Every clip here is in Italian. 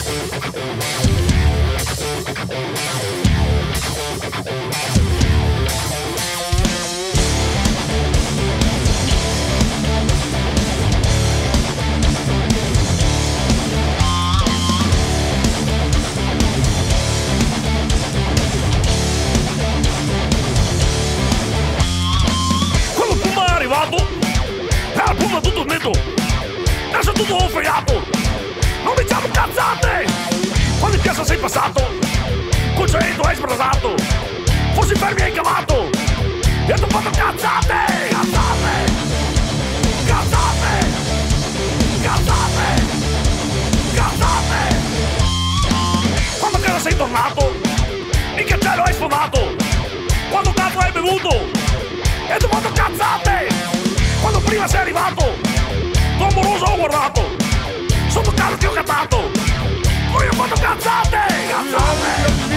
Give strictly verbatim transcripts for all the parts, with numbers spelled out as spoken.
Era il puma tutto netto, adesso tutto fregato. Non diciamo cazzate. Quando in piazza sei passato, col cento hai sbrasato, fossi fermi hai cavato e ti ho fatto cazzate. Cazzate, cazzate, cazzate, cazzate. Quando a casa sei tornato, il cancello hai sfondato. Quando cazzo hai bevuto e ti ho fatto cazzate. Quando prima sei arrivato, tuo amoroso ho guardato, sotto casa ti ho cattato, poi ho fatto cazzate, cazzate.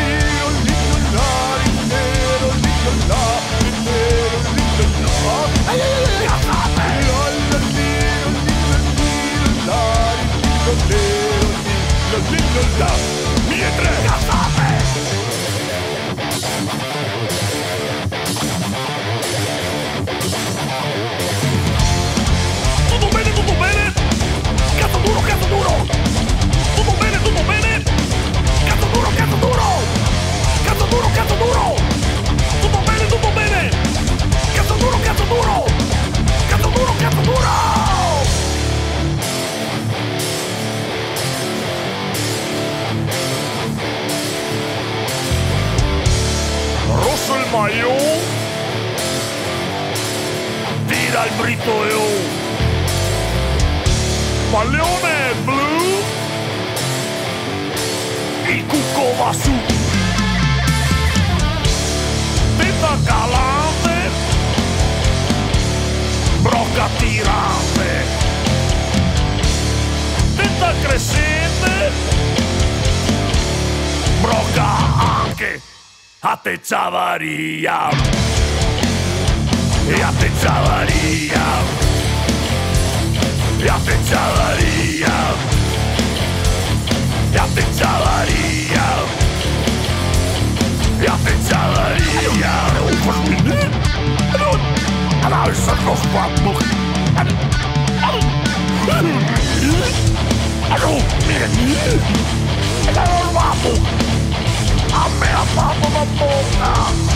Mie tre cazzate. Cazzo duro, cazzo duro! Tutto bene, tutto bene! Cazzo duro, cazzo duro! Cazzo duro, cazzo duro! Tutto bene, tutto bene! Cazzo duro, cazzo duro! Cazzo duro, cazzo duro! Rosso il maillot, tira il britoio. Pallone blu, il cucco va su. Testa calante, brocca tirante. Testa crescente, brocca anche a te ciavaria. E a te ciavaria. Ya te echaría, ya te echaría, ya te echaría. Nou is dat nog wat nog. Hallo, meer. En dan een wafel. A me la papo na boca.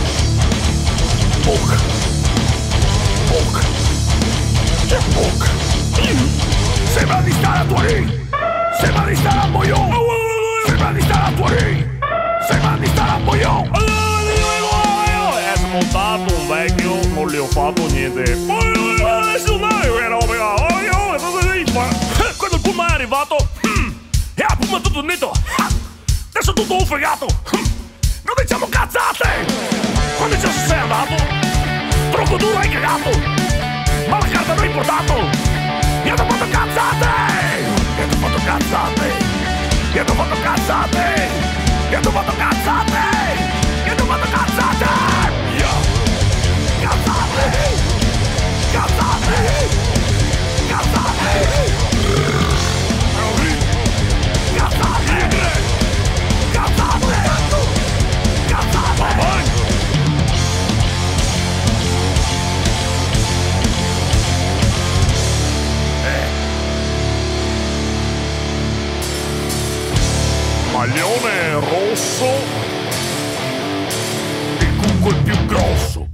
Boca. Boca. Che boca. Sembra di stare a Turin! Sembra di stare a Boyon! Sembra di stare a Turin! Sembra di stare a Boyon! È smontato un vecchio, non le ho fatto niente. Adesso dai, era quando il puma è arrivato, e ha puma tutto netto. Adesso tutto un fregato. Non diciamo cazzate! Quando già sei andato, troppo duro hai cagato, ma la carta non hai portato. Io ti ho fatto cazzate! Io ti ho fatto cazzate! Io ti ho fatto cazzate! Io ti ho fatto cazzate! Io ti ho fatto cazzate! Io! Cazzate! Cazzate! Cazzate! Cazzate! Cazzate! Cazzate! Maglione rosso, il cucco il più grosso.